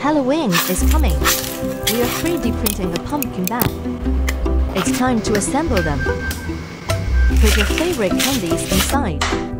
Halloween is coming. We are 3D printing a pumpkin bag. It's time to assemble them. Put your favorite candies inside.